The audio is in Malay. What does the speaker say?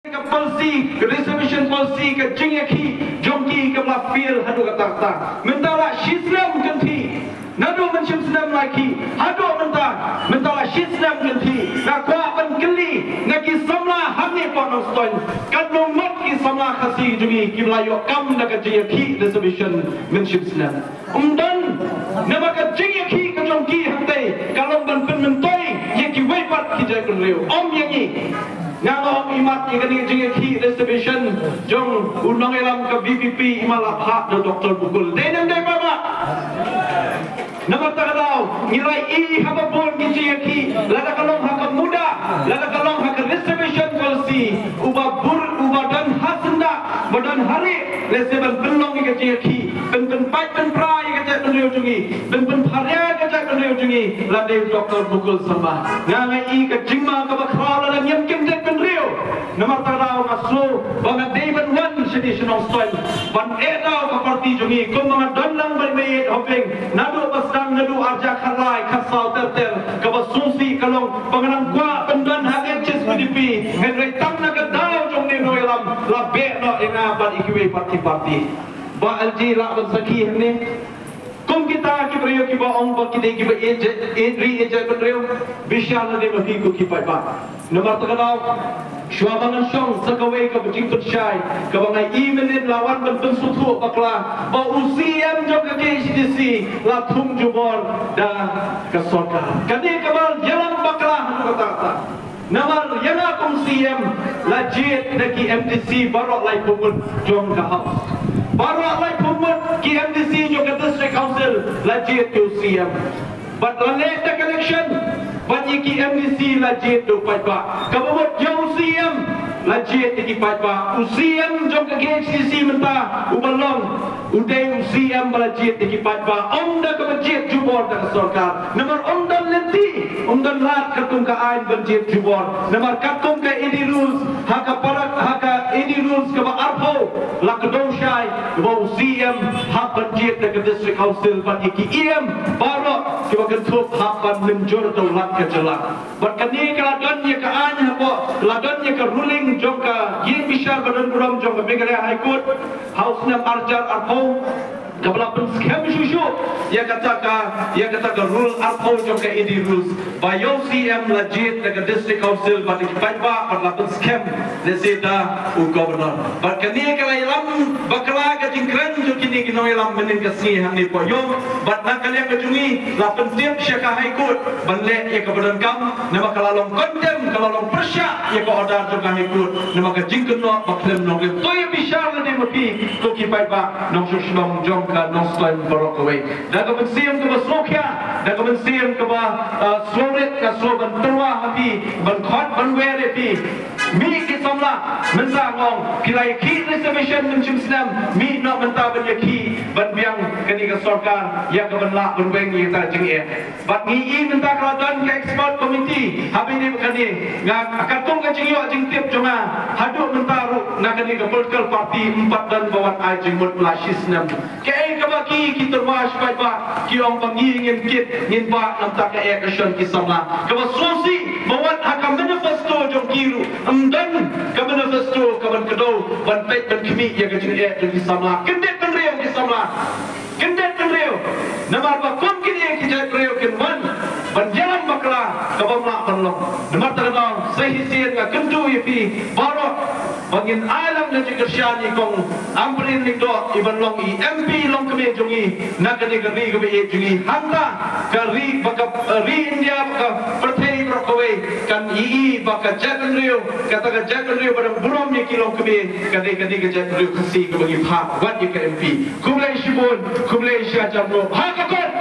Policy, reservation policy ke jingaki jongki ke mafil hadu kata mentala Islam ganti nado mencim Islam lagi hadu mentala Islam ganti nak kuat geli nagi samla hamni ponong stoin kan nomot ki samla khasi jungi ki melayu kam nak jingaki reservation mencim Islam dan nama ke jingaki ke jongki hantai kalau ban mentoi ye ki wepat ki jakun leu om yangi Ngalo imat yang kini jengki reservation jong undang elam ke BPP imalah hak do doktor bukul. Denam dai baba. Nama tak tahu nilai i haba pun jengki lada kalong hak muda, lada kalong hak reservation policy ubadan hasenda badan hari reservation belong ke jengki ben pai ben prai ke tak beliau jungi ben pharia ke tak beliau jungi lada doktor bukul sama. Ngai i ke jingma ke bakral lada nyam kim Nomor terau masuk bangat David Wan sedih senang soal ban edau ke parti jungi kum bangat donlang bermain hoping nadu pasang nadu arja khalai khasau terter ke basusi kalong pengenang gua pendan hagen cis PDP henry tamna ke dau jong ni noelam la be no ina ban ikiwe parti ba alji la ban saki ni kum kita ki brio ki ba ong ba ki de ki ba ri eje brio bishal de ba ki ko ki pa ba nomor terau Syabangan syong sekawai ke bejing tersyai ke bangai imenin lawan bensutu bakla ba usiam jom ke KHDC la thum jubor dan ke sorka kani kamal jalan bakla kata namar yana kum CM la jit daki MDC barok lai pumun jom ke house barok lai pumun ki MDC jom ke district council la jit tu CM but la late election banyak ki MDC lajit do pajba kabut jauh CM lajit di pajba usiam jom ke KHDC menta ubalong udai usiam lajit di pajba onda ke bajit jubor dak sarkar nomor onda lenti onda lat katung ka ain bajit jubor nomor katung ka ini rules haka parak haka ini rules ke ba arpo la kedong syai ba usiam hak bajit dak district council banyak ki em barok ke ba kentup hak menjur daulat kejelang. Berkini keladan ye ke anya po, keladan ye ke ruling jongka ye bishar badan buram jongka Meghalaya High Court, House nam arjar arpo, kabla pun scam susu, ye kata ka rule arpo jongka ini rules. Bayo CM lajit dekat district council bagi pajba kabla pun scam leseda u governor. Berkini kelailam bakla ke jingkran jo kini kino ilam menin kasih hani po yo, bat nak kalian kejungi lapan tiap syaka High Court banle ye ke badan kam nama kalalong kondem kalalong persya ye ko order jongka High Court nama ke jingkran no baklem no ke toy bishar le mati ko ki pajba nong sushlong jongka nong slan barokaway. Daga bensiam ke basokya, daga bensiam ke ba Soret ka so ban terwa habi ban khot ban were pi mi ki samla menta ngong kilai ki reservation mencim Islam mi no menta ban yaki ban biang kani ka sarkar ya ka ban la ban weng ye ta jing e bat ngi i menta keladan ke expert committee habi ni kani nga akatung ka jing yo jing tip jonga hadu menta ru na kani ka political party empat dan bawan ai jing mut lasis nam ke ai ka baki ki terwas pai ba ki ong pangi ngin kit ngin ba nam ta ka action ki samla ka sosi bawan haka manifesto jong kiru dan ka manifesto ka ban kedo ban pet ban kimi ya ka jing e jong ki samla kendet kan reo ki samla kendet kan reo namar ba kom kini ki jai reo kin man ban jalan bakla ka bamla banlong namar ta ka sahi sien ka kendu yipi barok bangin alam na jikersyani kong amprin ning do iban long i MP long kami jungi nakani ka ri kami jungi hanta ka ri baka ri India baka perthei rokowe kan ii baka jagan rio kata ka jagan rio pada burom ye kilong kami kani ka jagan rio kasi ka bagi phak wat ye ka MP kumlai shibun kumlai syajamno ha ka